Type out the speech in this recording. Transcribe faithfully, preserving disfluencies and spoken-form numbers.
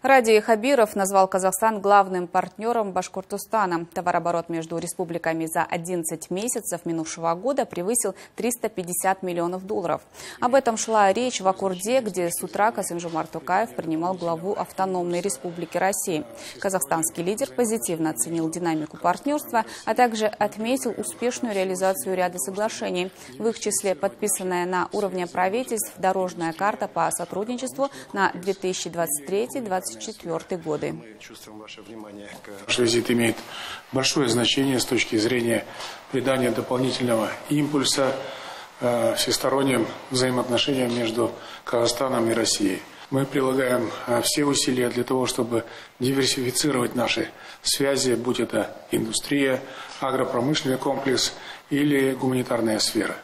Ради Хабиров назвал Казахстан главным партнером Башкортостана. Товарооборот между республиками за одиннадцать месяцев минувшего года превысил триста пятьдесят миллионов долларов. Об этом шла речь в Аккурде, где с утра Касым-Жомарт Токаев принимал главу автономной республики России. Казахстанский лидер позитивно оценил динамику партнерства, а также отметил успешную реализацию ряда соглашений. В их числе подписанная на уровне правительств дорожная карта по сотрудничеству на две тысячи двадцать третий — две тысячи двадцать четвёртый годы. Наш визит имеет большое значение с точки зрения придания дополнительного импульса э, всесторонним взаимоотношениям между Казахстаном и Россией. Мы прилагаем э, все усилия для того, чтобы диверсифицировать наши связи, будь это индустрия, агропромышленный комплекс или гуманитарная сфера.